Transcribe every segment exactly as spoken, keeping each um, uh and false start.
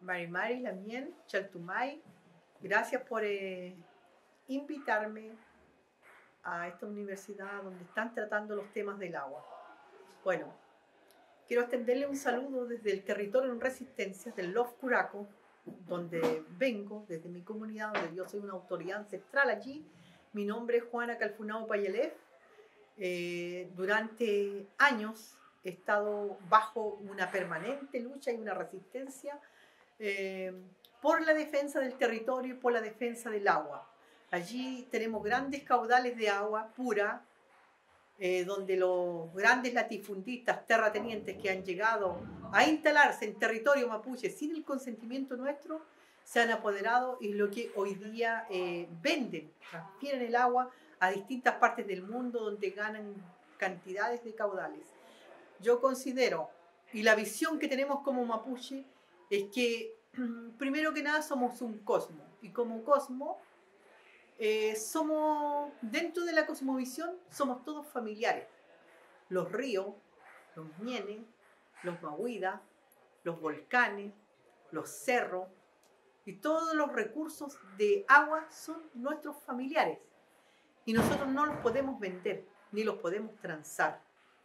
Mari Mari, Lamien, Chaltumay, gracias por eh, invitarme a esta universidad donde están tratando los temas del agua. Bueno, quiero extenderle un saludo desde el territorio en Resistencia, del Lof Curaco, donde vengo, desde mi comunidad, donde yo soy una autoridad ancestral allí. Mi nombre es Juana Calfunao Payelef. Eh, durante años he estado bajo una permanente lucha y una resistencia eh, por la defensa del territorio y por la defensa del agua. Allí tenemos grandes caudales de agua pura, eh, donde los grandes latifundistas, terratenientes que han llegado a instalarse en territorio mapuche sin el consentimiento nuestro, se han apoderado y lo que hoy día eh, venden, transfieren el agua a distintas partes del mundo donde ganan cantidades de caudales. Yo considero, y la visión que tenemos como mapuche, es que primero que nada somos un cosmo, y como cosmo eh, somos, dentro de la cosmovisión, somos todos familiares. Los ríos, los ñenes, los mahuidas, los volcanes, los cerros, y todos los recursos de agua son nuestros familiares. Y nosotros no los podemos vender, ni los podemos transar.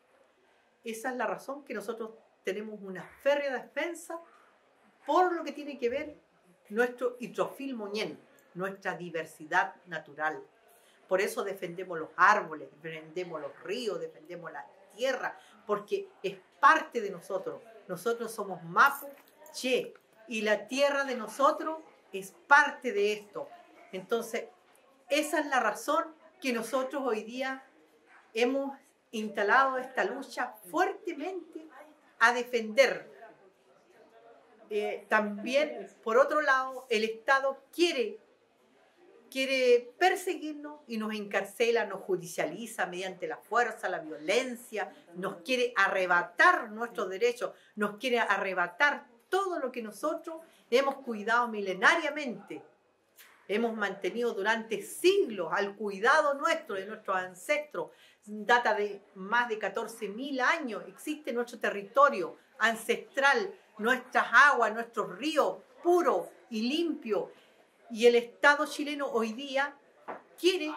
Esa es la razón que nosotros tenemos una férrea defensa por lo que tiene que ver nuestro hidrofil moñén, nuestra diversidad natural. Por eso defendemos los árboles, defendemos los ríos, defendemos la tierra, porque es parte de nosotros. Nosotros somos mapuche y la tierra de nosotros es parte de esto. Entonces, esa es la razón que nosotros hoy día hemos instalado esta lucha fuertemente a defender. Eh, también, por otro lado, el Estado quiere, quiere perseguirnos y nos encarcela, nos judicializa mediante la fuerza, la violencia, nos quiere arrebatar nuestros derechos, nos quiere arrebatar todo lo que nosotros hemos cuidado milenariamente. Hemos mantenido durante siglos al cuidado nuestro, de nuestros ancestros. Data de más de catorce mil años. Existe nuestro territorio ancestral, nuestras aguas, nuestros ríos puros y limpios. Y el Estado chileno hoy día quiere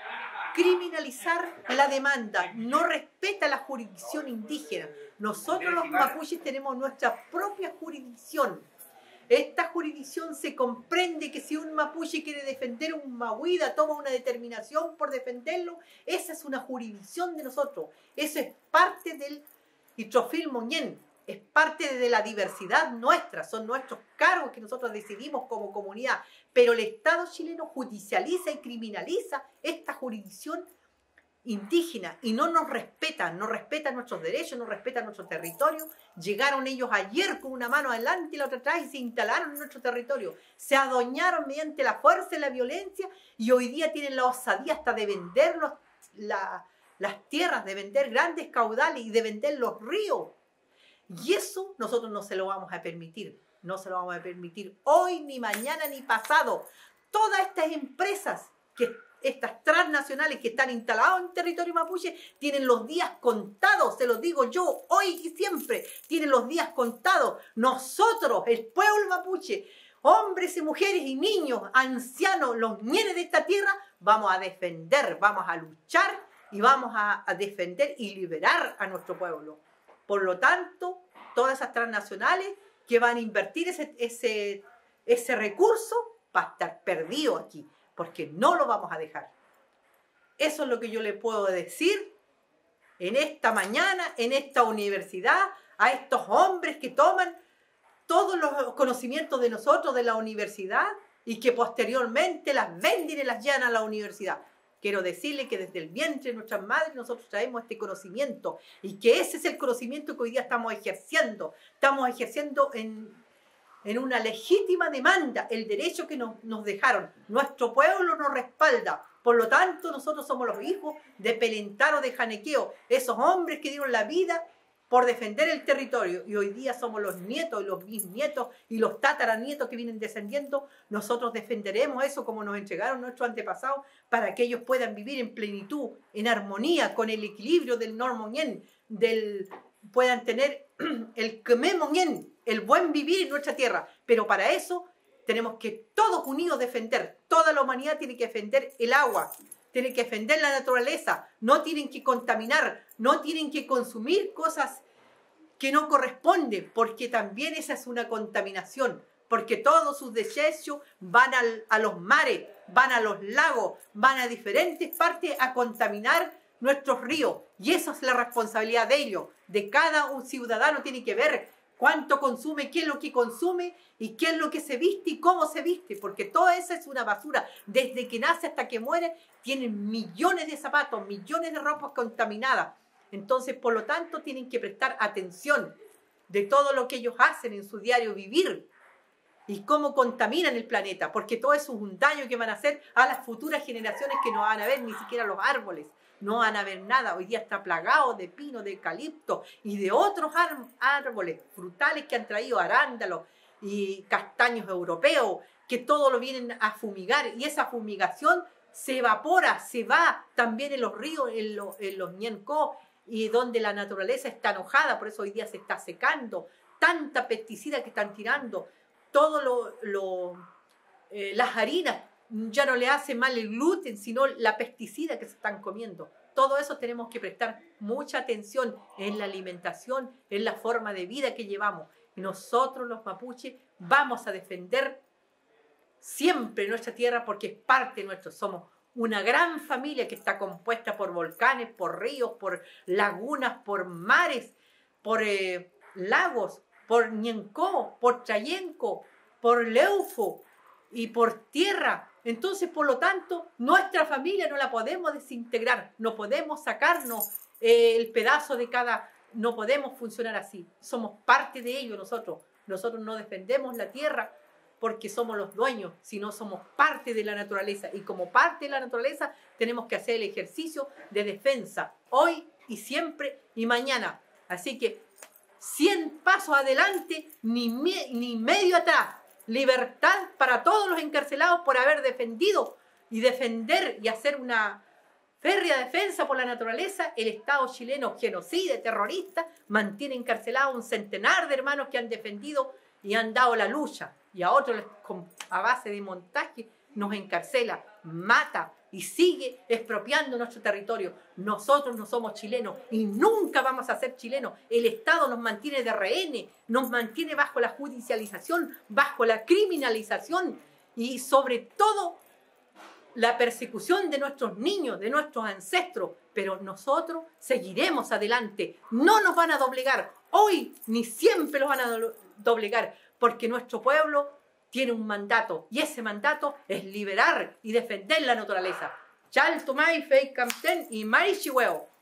criminalizar la demanda. No respeta la jurisdicción indígena. Nosotros los mapuches tenemos nuestra propia jurisdicción. Esta jurisdicción se comprende que si un mapuche quiere defender un mahuida, toma una determinación por defenderlo, esa es una jurisdicción de nosotros. Eso es parte del hidrofil moñén, es parte de la diversidad nuestra, son nuestros cargos que nosotros decidimos como comunidad. Pero el Estado chileno judicializa y criminaliza esta jurisdicción indígena y no nos respetan, no respetan nuestros derechos, no respetan nuestro territorio. Llegaron ellos ayer con una mano adelante y la otra atrás y se instalaron en nuestro territorio, se adueñaron mediante la fuerza y la violencia y hoy día tienen la osadía hasta de vender los, la, las tierras, de vender grandes caudales y de vender los ríos. Y eso nosotros no se lo vamos a permitir, no se lo vamos a permitir hoy, ni mañana, ni pasado. Todas estas empresas que estas transnacionales que están instaladas en territorio mapuche tienen los días contados, se los digo yo, hoy y siempre, tienen los días contados. Nosotros, el pueblo mapuche, hombres y mujeres y niños, ancianos, los ñenes de esta tierra, vamos a defender, vamos a luchar y vamos a, a defender y liberar a nuestro pueblo. Por lo tanto, todas esas transnacionales que van a invertir ese, ese, ese recurso va a estar perdido aquí, porque no lo vamos a dejar. Eso es lo que yo le puedo decir en esta mañana, en esta universidad, a estos hombres que toman todos los conocimientos de nosotros de la universidad y que posteriormente las venden y las llevan a la universidad. Quiero decirle que desde el vientre de nuestras madres nosotros traemos este conocimiento y que ese es el conocimiento que hoy día estamos ejerciendo. Estamos ejerciendo en... en una legítima demanda, el derecho que nos, nos dejaron. Nuestro pueblo nos respalda. Por lo tanto, nosotros somos los hijos de Pelentaro, de Janequeo, esos hombres que dieron la vida por defender el territorio. Y hoy día somos los nietos y los bisnietos y los tataranietos que vienen descendiendo. Nosotros defenderemos eso como nos entregaron nuestros antepasados para que ellos puedan vivir en plenitud, en armonía, con el equilibrio del normoñén, del puedan tener el quememongien, el buen vivir en nuestra tierra. Pero para eso tenemos que todos unidos defender. Toda la humanidad tiene que defender el agua, tiene que defender la naturaleza. No tienen que contaminar, no tienen que consumir cosas que no corresponden, porque también esa es una contaminación. Porque todos sus desechos van al, a los mares, van a los lagos, van a diferentes partes a contaminar nuestros ríos. Y esa es la responsabilidad de ellos. De cada un ciudadano tiene que ver cuánto consume, qué es lo que consume y qué es lo que se viste y cómo se viste. Porque todo eso es una basura. Desde que nace hasta que muere, tienen millones de zapatos, millones de ropas contaminadas. Entonces, por lo tanto, tienen que prestar atención de todo lo que ellos hacen en su diario vivir. Y cómo contaminan el planeta, porque todo eso es un daño que van a hacer a las futuras generaciones que no van a ver ni siquiera los árboles, no van a ver nada. Hoy día está plagado de pino, de eucalipto y de otros árboles frutales que han traído arándalos y castaños europeos, que todo lo vienen a fumigar y esa fumigación se evapora, se va también en los ríos, en, lo, en los ñencó, y donde la naturaleza está enojada, por eso hoy día se está secando, tanta pesticida que están tirando. Todo lo, lo eh, las harinas ya no le hace mal el gluten, sino la pesticida que se están comiendo. Todo eso tenemos que prestar mucha atención en la alimentación, en la forma de vida que llevamos. Y nosotros los mapuches vamos a defender siempre nuestra tierra porque es parte de nuestro. Somos una gran familia que está compuesta por volcanes, por ríos, por lagunas, por mares, por eh, lagos, por Ñencó, por Chayenco, por Leufo y por tierra. Entonces, por lo tanto, nuestra familia no la podemos desintegrar, no podemos sacarnos eh, el pedazo de cada, no podemos funcionar así. Somos parte de ello nosotros. Nosotros no defendemos la tierra porque somos los dueños, sino somos parte de la naturaleza. Y como parte de la naturaleza tenemos que hacer el ejercicio de defensa hoy y siempre y mañana. Así que cien pasos adelante, ni, me, ni medio atrás. Libertad para todos los encarcelados por haber defendido y defender y hacer una férrea defensa por la naturaleza. El Estado chileno, genocida, terrorista, mantiene encarcelado un centenar de hermanos que han defendido y han dado la lucha. Y a otros, a base de montaje, nos encarcela, mata y sigue expropiando nuestro territorio. Nosotros no somos chilenos y nunca vamos a ser chilenos. El Estado nos mantiene de rehenes, nos mantiene bajo la judicialización, bajo la criminalización y sobre todo la persecución de nuestros niños, de nuestros ancestros. Pero nosotros seguiremos adelante. No nos van a doblegar hoy ni siempre los van a doblegar porque nuestro pueblo tiene un mandato, y ese mandato es liberar y defender la naturaleza. Chal Tumay, Fei Camten y Marichihueo.